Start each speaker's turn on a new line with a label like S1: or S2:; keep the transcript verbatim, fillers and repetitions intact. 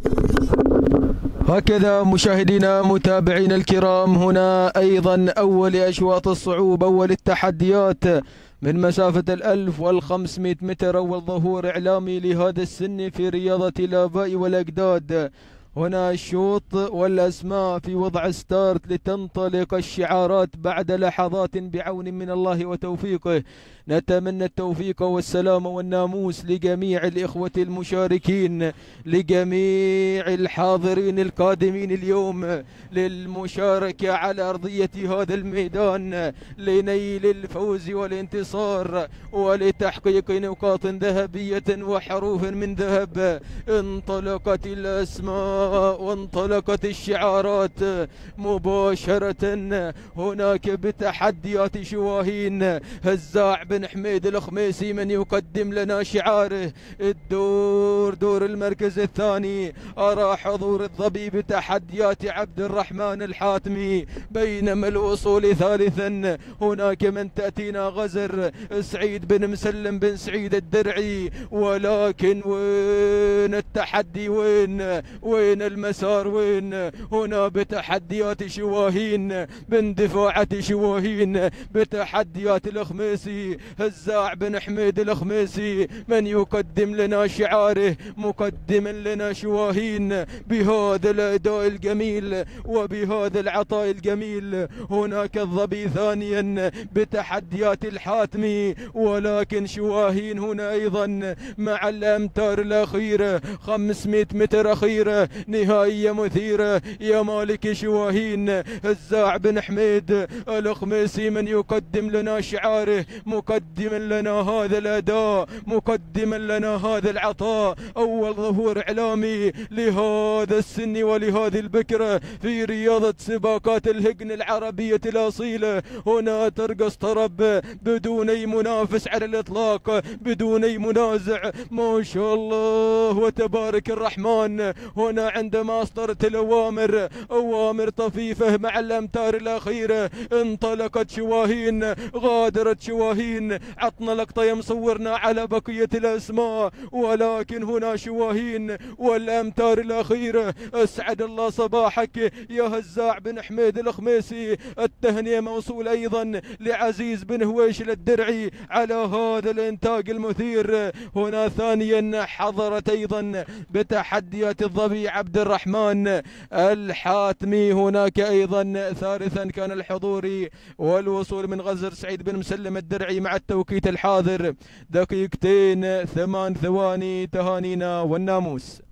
S1: هكذا مشاهدينا متابعينا الكرام، هنا أيضا أول أشواط الصعوبة أول التحديات من مسافة الألف والخمسمائة متر، أول ظهور إعلامي لهذا السن في رياضة الآباء والأجداد. هنا الشوط والأسماء في وضع ستارت لتنطلق الشعارات بعد لحظات بعون من الله وتوفيقه. نتمنى التوفيق والسلام والناموس لجميع الإخوة المشاركين، لجميع الحاضرين القادمين اليوم للمشاركة على أرضية هذا الميدان لنيل الفوز والانتصار ولتحقيق نقاط ذهبية وحروف من ذهب. انطلقت الأسماء وانطلقت الشعارات مباشرة هناك بتحديات شواهين. هزاع بن حميد الخميسي من يقدم لنا شعاره الدور دور المركز الثاني. أرى حضور الظبي بتحديات عبد الرحمن الحاتمي، بينما الوصول ثالثا هناك من تأتينا غزر سعيد بن مسلم بن سعيد الدرعي. ولكن وين التحدي؟ وين وين المسار؟ وين هنا بتحديات شواهين باندفاعات شواهين بتحديات الخميسي. هزاع بن حميد الخميسي من يقدم لنا شعاره مقدما لنا شواهين بهذا الأداء الجميل وبهذا العطاء الجميل. هناك الظبي ثانيا بتحديات الحاتمي، ولكن شواهين هنا أيضا مع الأمتار الأخيرة خمسمائة متر أخيرة نهائية مثيرة يا مالك شواهين. هزاع بن حميد الخميسي من يقدم لنا شعاره مقدما لنا هذا الأداء مقدما لنا هذا العطاء. أول ظهور إعلامي لهذا السن ولهذه البكرة في رياضة سباقات الهجن العربية الأصيلة. هنا ترقص طرب بدون أي منافس على الإطلاق، بدون أي منازع، ما شاء الله وتبارك الرحمن. هنا عندما أصدرت الأوامر أوامر طفيفة مع الأمتار الأخيرة انطلقت شواهين، غادرت شواهين. عطنا لقطة يا مصورنا على بقية الأسماء، ولكن هنا شواهين والأمتار الأخيرة. أسعد الله صباحك يا هزاع بن حميد الخميسي. التهنئة موصول أيضا لعزيز بن هويش الدرعي على هذا الإنتاج المثير. هنا ثانيا حضرت أيضا بتحديات الظبي عبد الرحمن الحاتمي. هناك أيضا ثالثا كان الحضوري والوصول من غزر سعيد بن مسلم الدرعي مع التوقيت الحاضر دقيقتين ثمان ثواني. تهانينا والناموس.